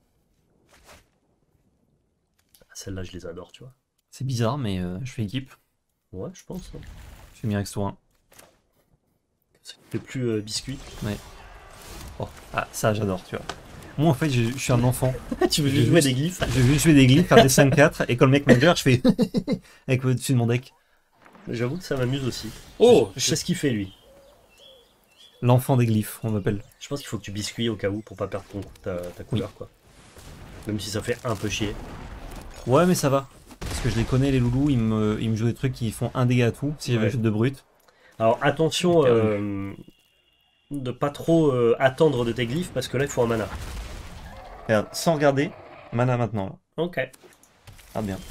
Celles-là, je les adore, tu vois. C'est bizarre, mais je fais équipe. Ouais, je pense. Hein. Je fais Mirax tour 1. C'est plus biscuit. Ouais. Oh. Ah, ça, j'adore, tu vois. Moi, en fait, je suis un enfant. Tu veux juste jouer des glyphes? Je veux juste jouer des glyphes, faire des 5-4, et quand le mec manager, je fais avec au-dessus de mon deck. J'avoue que ça m'amuse aussi. Oh, je sais ce qu'il fait, lui. L'enfant des glyphes, on m'appelle. Je pense qu'il faut que tu biscuis au cas où pour pas perdre ta couleur, quoi. Même si ça fait un peu chier. Ouais, mais ça va. Parce que je les connais, les loulous, ils me jouent des trucs qui font un dégât à tout, si j'avais fait de brut. Alors attention de pas trop attendre de tes glyphes parce que là il faut un mana. Regarde, sans regarder, mana maintenant. Là. Ok. Ah bien.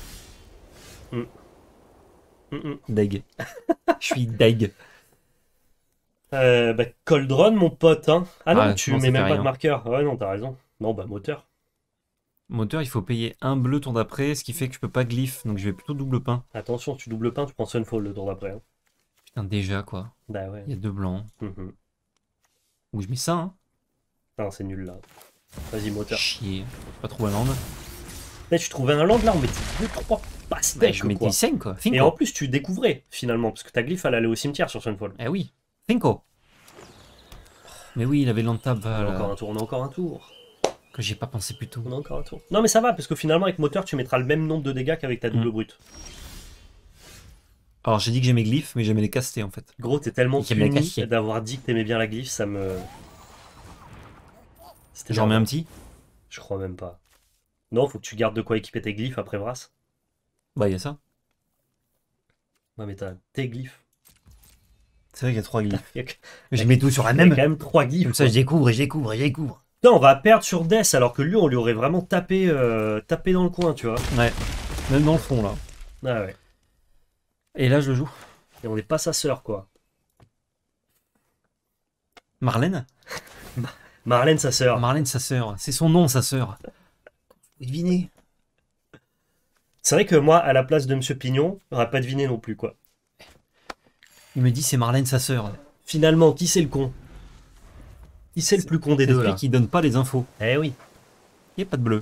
Mm. Deg. Je suis deg. Cold Run mon pote hein. Ah non, tu non, mets ça même fait pas rien. de marqueur. Ouais non, t'as raison. Non bah moteur. Moteur, il faut payer un bleu tour d'après, ce qui fait que je peux pas glyph, donc je vais plutôt double pain. Attention, tu double pain, tu prends Sunfall le tour d'après. Hein. Putain, déjà quoi. Bah ouais. Il y a 2 blancs. Mhm. Ou je mets ça, hein. Non, c'est nul là. Vas-y, moteur. Chier. Pas trop un land. Là, tu trouvais un land là, on mettait 2-3 pastèques. Je mettais quoi. 5 quoi. Et en plus, tu découvrais finalement, parce que ta glyphe elle allait au cimetière sur Sunfall. Eh oui. Finko. Mais oui, il avait l'entame. On a encore un tour, on a encore un tour. Que j'ai pas pensé plus tôt. On a encore un tour. Non, mais ça va, parce que finalement, avec moteur, tu mettras le même nombre de dégâts qu'avec ta double brute. Alors j'ai dit que j'aimais glyph, mais j'aimais les caster en fait. Gros, t'es tellement J'aime les puni cacher. d'avoir dit que t'aimais bien la glyphe, ça me. J'en mets un petit. Je crois même pas. Non, faut que tu gardes de quoi équiper tes glyphes après Brass. Bah il y a ça. Ouais, mais t'as tes glyphes. C'est vrai qu'il y a 3 glyphes. Il y a Mais je mets tout sur la quand même. même 3 glyphes. Comme ça je découvre et je découvre et je découvre. Non, on va perdre sur Death alors que lui, on lui aurait vraiment tapé, tapé dans le coin, tu vois. Ouais. Même dans le fond là. Ah ouais. Et là je le joue. Et on n'est pas sa sœur, quoi. Marlène. Marlène, sa sœur. Marlène sa sœur. C'est son nom sa sœur. Vous devinez. C'est vrai que moi, à la place de Monsieur Pignon, j'aurais pas deviné non plus, quoi. Il me dit c'est Marlène sa sœur. Finalement, qui c'est le con? Qui c'est le plus con des C'est deux, celui là? qui donne pas les infos. Eh oui. Il n'y a pas de bleu.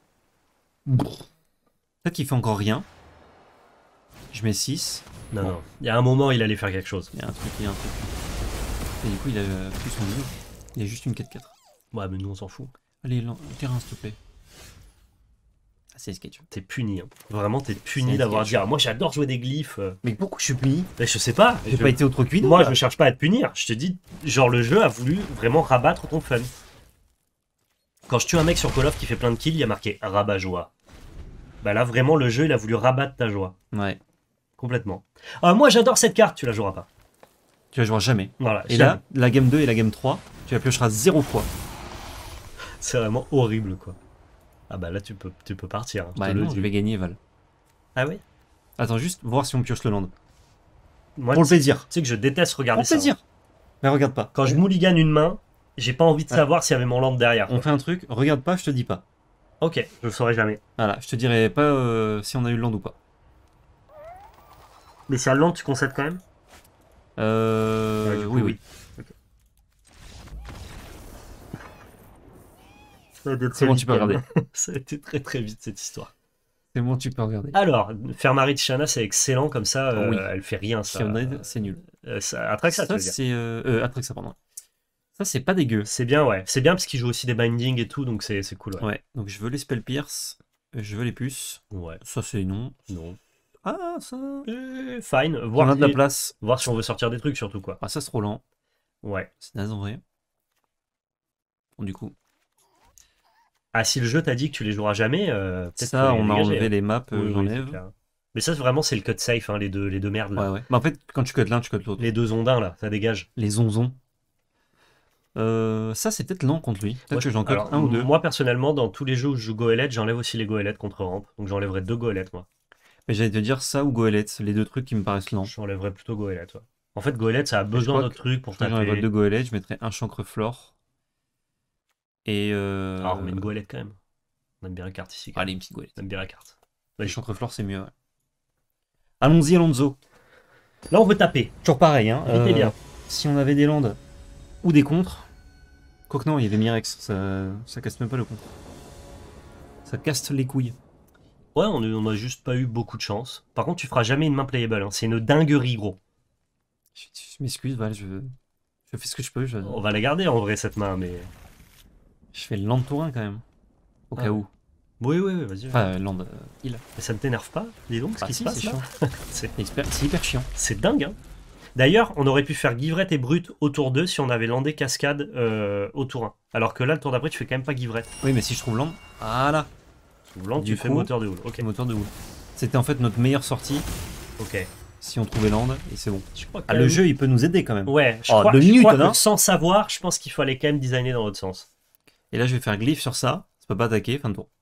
Peut-être qu'il fait encore rien. Je mets 6. Non, Bon. non. Il y a un moment, il allait faire quelque chose. Il y a un truc, il y a un truc. Et du coup, il a plus son livre. Il y a juste une 4-4. Ouais, mais nous, on s'en fout. Allez, terrain, s'il te plaît. Ah, c'est sketch. T'es puni, hein. Vraiment, t'es puni C'est d'avoir sketch. dit, ah, moi, j'adore jouer des glyphes. Mais pourquoi je suis puni? Mais je sais pas. J'ai pas été autre cuit. Moi, je cherche pas à te punir. Je te dis, genre, le jeu a voulu vraiment rabattre ton fun. Quand je tue un mec sur Call of qui fait plein de kills, il y a marqué rabat joie. Bah là, vraiment, le jeu, il a voulu rabattre ta joie. Ouais. Complètement. Ah, moi, j'adore cette carte, tu la joueras pas. Tu la joueras jamais. Voilà. Et jamais. là, la game 2 et la game 3, tu la piocheras 0 fois. C'est vraiment horrible, quoi. Ah bah là, tu peux partir. Hein, Bah te le non, dis. je vais gagner Val. Ah ouais. Attends, juste voir si on pioche le land. Moi, Pour le tu plaisir. sais que je déteste Pour regarder le ça. plaisir. Mais regarde pas. Quand je mouligane une main, j'ai pas envie de savoir s'il y avait mon land derrière. On Quoi. fait un truc, regarde pas, je te dis pas. Ok, je le saurai jamais. Voilà, je te dirai pas si on a eu le land ou pas. Mais si à le land, tu concèdes quand même? Ouais, du coup, Oui, oui. C'est bon, tu peux regarder. Ça a été très très vite cette histoire. C'est bon, tu peux regarder. Alors, Fermari de Shana, c'est excellent, comme ça, Oui. elle fait rien, ça. Fioned, c'est nul. Atraxa, tu Ça, veux dire. c'est. Atraxa, pardon. Ça, c'est pas dégueu. C'est bien, ouais. C'est bien parce qu'il joue aussi des bindings et tout, donc c'est cool, ouais. Ouais, donc je veux les spell pierce, je veux les puces. Ouais, Ça, c'est non. non. Ah, ça. Fine, On voir, a de la place. voir si on veut sortir des trucs, surtout, quoi. Ah, ça, c'est trop lent. Ouais. C'est naze en vrai. Bon, du coup. Ah, si le jeu t'a dit que tu les joueras jamais, peut-être Ça, faut les on a dégager, enlevé hein. les maps, Oui, oui, c'est j'enlève. clair. Mais ça, vraiment, c'est le cut safe, hein, les deux merdes, là. Ouais, ouais. Mais en fait, quand tu cut l'un, tu cut l'autre. Les deux ondins, là, ça dégage. Les onzons. Ça, c'est peut-être lent contre lui. Peut-être que j'en cut Alors, un ou deux. Moi, personnellement, dans tous les jeux où je joue Goélette, j'enlève aussi les Goélettes contre rampe. Donc j'enlèverai 2 Goélettes, moi. Mais j'allais te dire ça ou Goélette, les deux trucs qui me paraissent lents. J'enlèverais plutôt Goélette, ouais. En fait, Goélette, ça a je besoin crois d'autres trucs pour J'enlèverais taper. 2 Goélettes, je mettrais un chancre flore. Et. Alors, on met une Goélette quand même. On aime bien la carte ici. quand Allez, même. une petite Goélette. On aime bien la carte. Les Vas-y. chancre flore, c'est mieux, ouais. Allons-y, Alonso. Là, on veut taper. Toujours pareil, hein. Vite et bien. Si on avait des landes ou des contres. Quoique non, il y avait Mirex, ça casse même pas le contre. Ça casse les couilles. Ouais, on a juste pas eu beaucoup de chance. Par contre, tu feras jamais une main playable. Hein. C'est une dinguerie, gros. Je m'excuse, Val, je fais ce que je peux. Je On va la garder en vrai, cette main, mais. fais le land tourin quand même. Au cas où. Oui, oui, oui, vas-y. Enfin, land heal. Mais ça ne t'énerve pas, dis donc, ce Ah qui si, se passe c'est là chiant. C'est hyper chiant. C'est dingue, hein. D'ailleurs, on aurait pu faire Givrette et Brut au tour 2 si on avait landé Cascade au tour 1. Alors que là, le tour d'après, tu fais quand même pas Givrette. Oui, mais si je trouve land, voilà. Land, Du tu fais coup, moteur de houle. Ok, Le moteur de Wool. C'était en fait notre meilleure sortie ok. si on trouvait land et c'est bon. Je crois Ah, le jeu il peut nous aider quand même. Ouais, je Oh, crois, de je minutes, crois que hein. sans savoir, je pense qu'il fallait quand même designer dans l'autre sens. Et là je vais faire glyphe sur ça. Ça peut pas attaquer, fin de tour.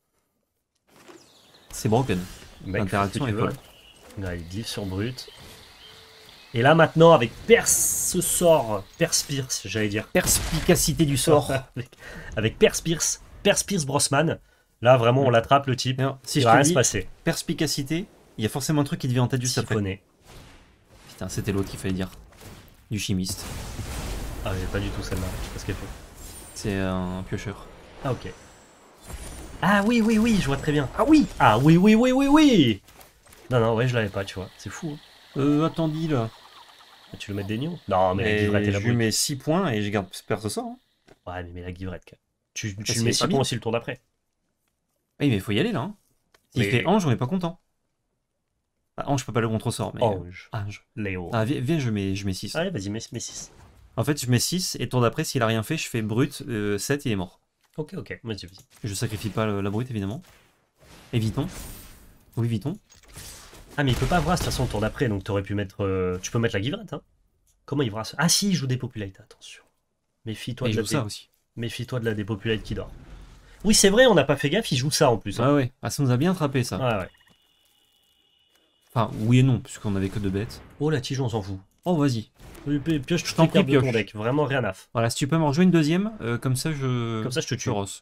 C'est broken. Mec, L'interaction fais ce est que tu folle. veux. Ouais, il glisse sur Brut. Et là, maintenant, avec ce sort, Perspierce, j'allais dire. Perspicacité du sort. avec Perspierce Brosman. Là, vraiment, on l'attrape, le type. Non, si Il je va te rien se dis passer. perspicacité, il y a forcément un truc qui te vient en tête juste après. Siphonné. Putain, c'était l'autre qu'il fallait dire. Du chimiste. Ah, j'ai pas du tout celle-là. Je sais pas ce qu'elle fait. C'est un piocheur. Ah, ok. Ah oui, oui, oui, je vois très bien. Ah oui. Ah oui, oui, oui, oui, oui. Non, non, ouais, je l'avais pas, tu vois. C'est fou. Hein. Attendez là. Ah, tu veux mettre des nions? Non, mais la givrette Et et la je lui brute. mets 6 points et je garde perds ce sort. Hein. Ouais, mais la givrette, quoi. Ah, Tu le mets c'est 6 pas points bien. aussi le tour d'après. Oui, mais il faut y aller là. Hein. S'il fait Mais ange, on n'est pas content. Ah, ange, je peux pas le contre-sort, mais. Ange, Ange. Léo. Ah, viens, je mets 6. Allez, vas-y, mets 6. En fait, je mets 6 et tour d'après, s'il a rien fait, je fais brut 7, il est mort. Ok, ok, vas-y, vas-y. Je sacrifie pas la brute, évidemment. Évitons. Oui, évitons. Ah, mais il peut pas Vras de toute façon le tour d'après, donc t'aurais pu mettre. Tu peux mettre la givrette, hein. Comment il Vras? Ah, si, il joue Depopulate, attention. Méfie-toi Et il de, joue ça aussi. Méfie-toi de la Depopulate qui dort. Oui, c'est vrai, on n'a pas fait gaffe, il joue ça en plus. Hein. Ah ouais. Ah, ça nous a bien attrapé ça. Ouais, ouais. Enfin, oui et non, puisqu'on avait que 2 bêtes. Oh, la tige, on s'en fout. Oh, vas-y. Pioche, Je t'en prie, de ton pioche. deck, vraiment rien à faire. Voilà, si tu peux m'en rejouer une deuxième, comme ça je. Comme ça, je te tue. rosse.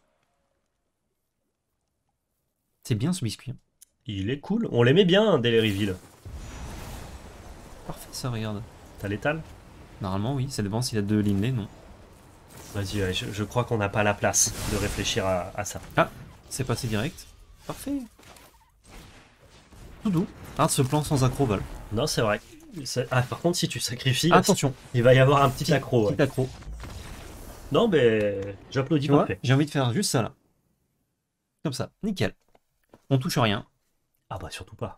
C'est bien ce biscuit. Hein. Il est cool, on l'aimait bien, hein, Daily Reveal. Parfait, ça, regarde. T'as l'étal? Normalement, oui, ça dépend s'il a 2 lignes, non. Vas-y, ouais, je crois qu'on n'a pas la place de réfléchir à ça. Ah, c'est passé direct. Parfait. Tout doux. Ah, ce plan sans accro-val. Non, c'est vrai. Ah, par contre, si tu sacrifies, Attention. il va y avoir un petit accro. Ouais. Petit accro. Non, mais j'applaudis, Tu vois, parfait. j'ai envie de faire juste ça là. Comme ça, nickel. On touche rien. Ah bah surtout pas.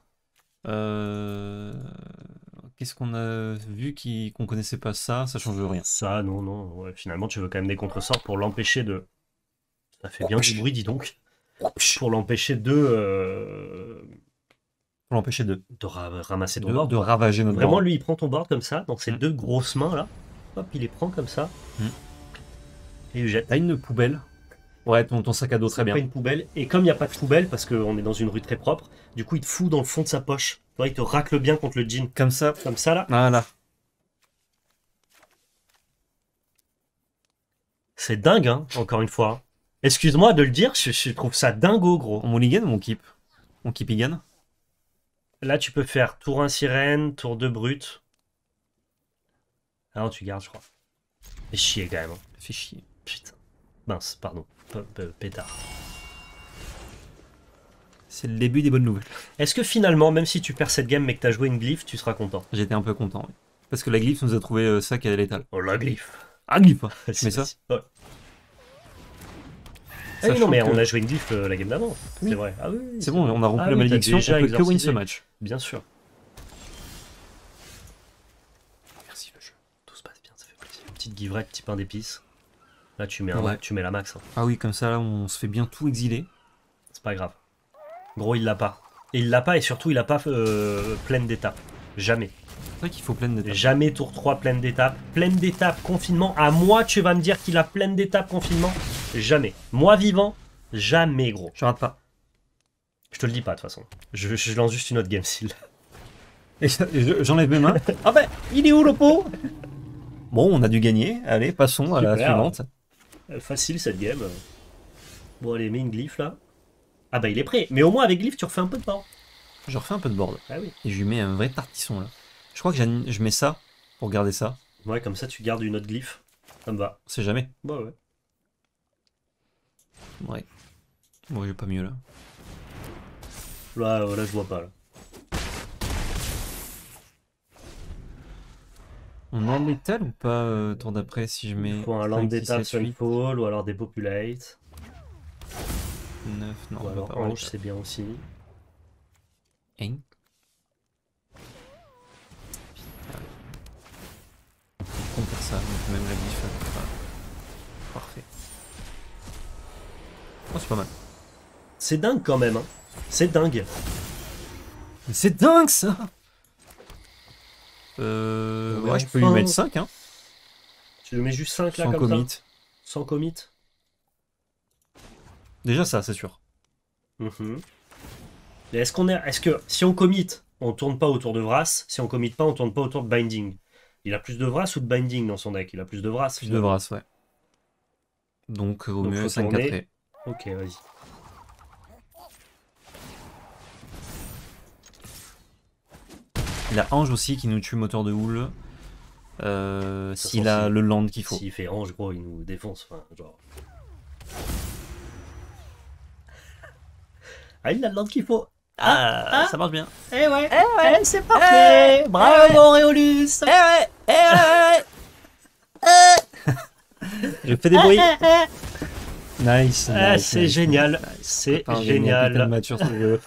Qu'est-ce qu'on a vu qu'on connaissait pas ça? Ça change rien. Ça, non, non. Ouais, finalement, tu veux quand même des contresorts pour l'empêcher de... Ça fait bien du bruit, dis donc. Pour l'empêcher Pour l'empêcher de ramasser ton board. de ravager notre Vraiment, board. lui, il prend ton board comme ça, dans ses deux grosses mains, là. Hop, il les prend comme ça. Et il jette. T'as une poubelle? Ouais, ton sac à dos, très bien. Pas une poubelle. Et comme il n'y a pas de poubelle, parce qu'on est dans une rue très propre, du coup, il te fout dans le fond de sa poche. Tu vois, il te racle bien contre le jean. Comme ça. Comme ça, là. Voilà. C'est dingue, hein, encore une fois. Excuse-moi de le dire, je trouve ça dingo, gros. On mulligan ou on keep? On keep Igan? Là, tu peux faire tour 1 sirène, tour 2 brut. Ah non, tu gardes, je crois. Fais chier quand même. Hein. Fais chier. Putain. Mince, pardon. Pétard. C'est le début des bonnes nouvelles. Est-ce que finalement, même si tu perds cette game mais que t'as joué une glyphe, tu seras content? J'étais un peu content, oui. Parce que la glyphe nous a trouvé ça qui est létal. Oh, la glyphe. Ah, glyphe. Mais ça. Ouais. Ah oui, non, mais on a joué une glyphe la game d'avant. Oui. C'est vrai. Ah oui, C'est bon, on a rompu ah la oui, malédiction, t'as on déjà peut que win exorcisé. ce match. Bien sûr. Merci le jeu. Tout se passe bien, ça fait plaisir. Petite givrette, petit pain d'épices. Là, tu mets, Ouais. tu mets la max. Hein. Ah oui, comme ça, là, on se fait bien tout exiler. C'est pas grave. Gros, il l'a pas. Et il l'a pas, et surtout, il a pas pleine d'étapes. Jamais. C'est vrai qu'il faut pleine d'étapes. Jamais tour 3 pleine d'étapes. Pleine d'étapes, confinement. À moi, tu vas me dire qu'il a pleine d'étapes, confinement. Jamais. Moi vivant, jamais, gros. Je rate pas. Je te le dis pas, de toute façon. Je lance juste une autre game seal. Et j'enlève mes mains. Ah ben, il est où le pot? Bon, on a dû gagner. Allez, passons à la Super. suivante. Facile cette game. Bon, allez, mets une glyphe là. Ah bah il est prêt. Mais au moins avec glyphe, tu refais un peu de temps. Je refais un peu de board. Ah oui. Et je lui mets un vrai tartisson, là. Je crois que je mets ça pour garder ça. Ouais, comme ça, tu gardes une autre glyphe. Ça me va. On sait jamais. Bah ouais. Ouais. Bon, j'ai pas mieux, là. Là, je vois pas, là. On a létal ou pas tour d'après si je mets. Il faut un land 5, 6, d'étape 7, 8, Sunfall ou alors des Populate. 9, non. Ou on va alors pas avoir Ange, létal. c'est bien aussi. Hein. On peut faire ça, donc même la glyphe. Voilà. Parfait. Oh, c'est pas mal. C'est dingue quand même, hein. C'est dingue. Mais c'est dingue ça! Mais Ouais, je peux lui enfin. mettre 5, hein. Tu le mets juste 5 là Sans comme commit. ça. Sans commit. Déjà ça, c'est sûr. Mhm. Et est-ce que si on commit, on tourne pas autour de Vras, si on commit pas, on tourne pas autour de Binding. Il a plus de Vras ou de Binding dans son deck? Il a plus de Vras. Plus de Vras, ouais. Donc au Donc, mieux faut 5 tourner. 4 Ok, vas-y. Il a Ange aussi qui nous tue moteur de houle. S'il a si- le land qu'il faut. S'il fait Ange, gros, il nous défonce. Enfin, genre. Ah, il a le land qu'il faut. Ah, ça marche bien. Eh ouais, c'est parfait. Bravo, Réolus. Je fais des bruits. Nice. C'est génial. C'est Putain, génial. putain de mature sur le jeu.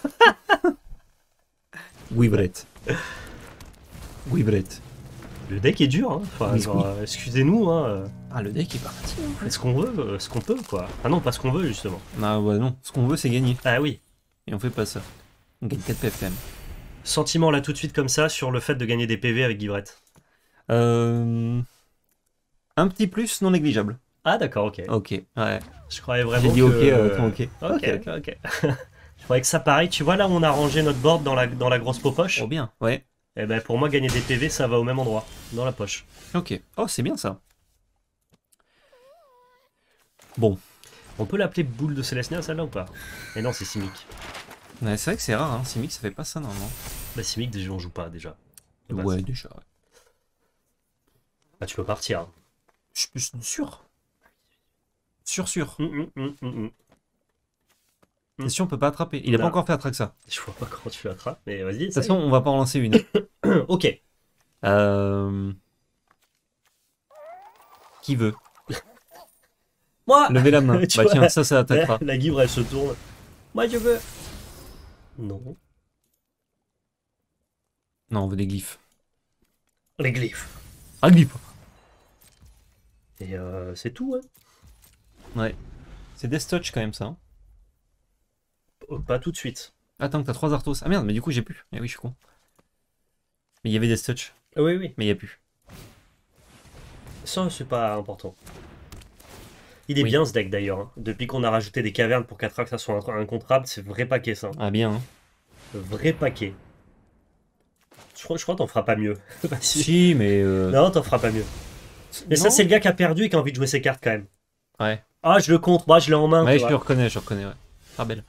Oui, Brett. Oui, Brett. Le deck est dur, hein. Enfin, Oui, genre, excusez-nous, hein. Ah, le deck est parti. Ce qu'on veut, ce qu'on peut, quoi. Ah non, pas ce qu'on veut, justement. Ah, ouais, non. Ce qu'on veut, c'est gagner. Ah oui. Et on fait pas ça. On gagne 4 PFM. Sentiment là tout de suite comme ça sur le fait de gagner des PV avec Guivrette. Un petit plus non négligeable. Ah d'accord, ok. Ok, ouais. Je croyais vraiment J'ai dit que... ok, ton ok. Ok. Je croyais que ça pareil, tu vois là où on a rangé notre board dans la grosse poche. Oh bien, ouais. Et ben pour moi gagner des PV ça va au même endroit, dans la poche. Ok. Oh, c'est bien ça. Bon. On peut l'appeler boule de Célestia celle-là ou pas? Et non c'est Simic. Ouais, c'est vrai que c'est rare, hein. Simic, ça fait pas ça normalement. Bah Simic déjà on joue pas déjà. De base. Ouais, déjà. Ouais. Bah tu peux partir. Je suis sûr. Sûr. T'es sûr, on peut pas attraper. Il a Non. pas encore fait attraper ça. Je vois pas comment tu l'attrapes, mais vas-y. De toute façon, on va pas en lancer une. Ok. Qui veut? Moi. Levez la main. Tu Bah vois, tiens, ça attaquera. La guivre elle se tourne. Moi je veux. Non. Non, on veut des glyphes. Les glyphes. Ah, glyphes. Et c'est tout, hein. Ouais. C'est Death Touch quand même ça. Hein. Pas tout de suite. Attends, t'as 3 Arthos. Ah merde, mais du coup j'ai plus. Eh oui, je suis con. Mais il y avait Death Touch. Oui. Mais il y a plus. Ça, c'est pas important. Il est Oui. bien ce deck d'ailleurs. Hein. Depuis qu'on a rajouté des cavernes pour qu'Atrax ça soit incontrable, c'est vrai paquet ça. Ah bien. Hein. Vrai paquet. Je crois que t'en feras pas mieux. Si, mais. Non, t'en feras pas mieux. Mais non. ça, c'est le gars qui a perdu et qui a envie de jouer ses cartes quand même. Ouais. Ah, je le compte, moi je l'ai en main. Ouais, tu je vois. le reconnais, ouais. Ah belle.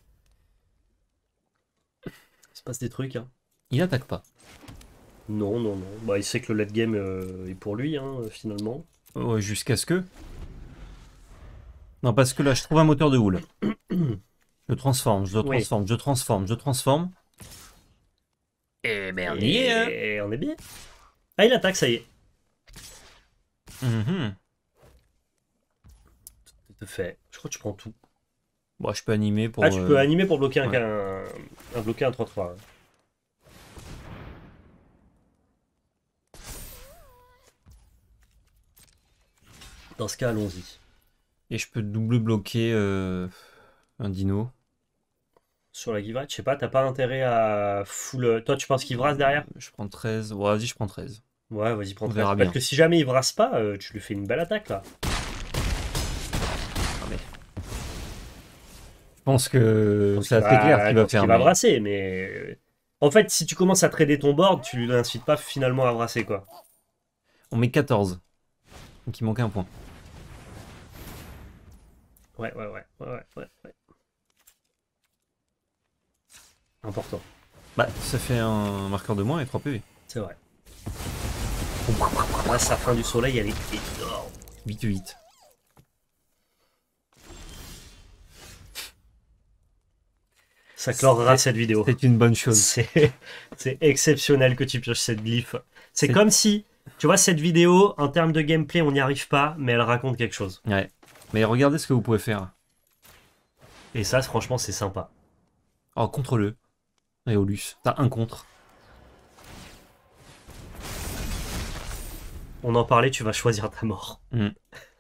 Il se passe des trucs. Hein. Il attaque pas. Non. Bah, il sait que le late game est pour lui, hein, finalement. Ouais, jusqu'à ce que. Non, parce que là, je trouve un moteur de houle. Je transforme. Et ben, on y est, hein. Et on est bien. Ah, il attaque, ça y est. Mhm. Tout fait. Je crois que tu prends tout. Bon, je peux animer pour. Ah, tu peux animer pour bloquer ouais. un bloquer un 3-3. Dans ce cas, allons-y. Et je peux double bloquer un dino. Sur la Givrat, je sais pas, t'as pas intérêt à full. Toi, tu penses qu'il brasse derrière? Je prends 13. Ouais, vas-y, je prends 13. Ouais, vas-y, prends On 13. verra Parce bien. que si jamais il brasse pas, tu lui fais une belle attaque là. Ah, mais... Je pense que c'est Qu'il assez clair ce qu'il va qu'il faire. va mais- brasser, mais. En fait, si tu commences à trader ton board, tu l'incites pas finalement à brasser quoi. On met 14. Donc il manque un point. Ouais. Important, Bah, ça fait un marqueur de moins et 3 PV. c'est vrai. Là, sa fin du soleil, elle est énorme. 8-8. Ça clorera cette vidéo. C'est une bonne chose. C'est exceptionnel que tu pioches cette glyphe. C'est C'est- comme si, tu vois, cette vidéo, en termes de gameplay, on n'y arrive pas, mais elle raconte quelque chose. Ouais. Mais regardez ce que vous pouvez faire. Et ça, franchement, c'est sympa. Oh, contre-le. Réolus. T'as un contre. On en parlait, tu vas choisir ta mort. Mm.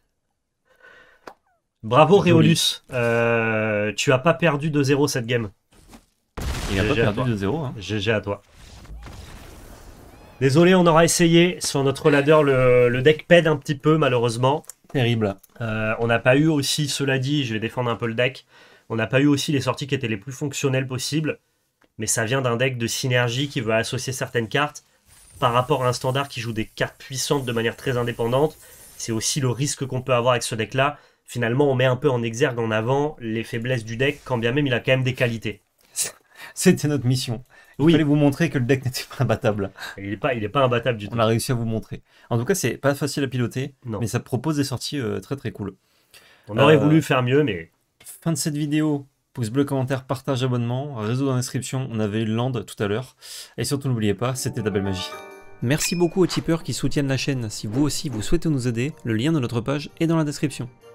Bravo Joli. Réolus. Tu as pas perdu 2-0 cette game. Il a pas GG à perdu toi. de 0. Hein. GG à toi. Désolé, on aura essayé sur notre ladder, le deck pède un petit peu malheureusement. Terrible. On n'a pas eu aussi, cela dit, je vais défendre un peu le deck, on n'a pas eu aussi les sorties qui étaient les plus fonctionnelles possibles, mais ça vient d'un deck de synergie qui veut associer certaines cartes par rapport à un standard qui joue des cartes puissantes de manière très indépendante. C'est aussi le risque qu'on peut avoir avec ce deck-là. Finalement, on met un peu en exergue en avant les faiblesses du deck, quand bien même il a quand même des qualités. C'était notre mission. Il Oui. fallait vous montrer que le deck n'était pas imbattable. Il est pas imbattable du tout. On a réussi à vous montrer. En tout cas, c'est pas facile à piloter, Non. mais ça propose des sorties très très cool. On aurait voulu faire mieux, mais Fin de cette vidéo. Pouce bleu, commentaire, partage, abonnement, réseau dans la description, on avait eu le land tout à l'heure. Et surtout n'oubliez pas, c'était de la belle magie. Merci beaucoup aux tipeurs qui soutiennent la chaîne. Si vous aussi vous souhaitez nous aider, le lien de notre page est dans la description.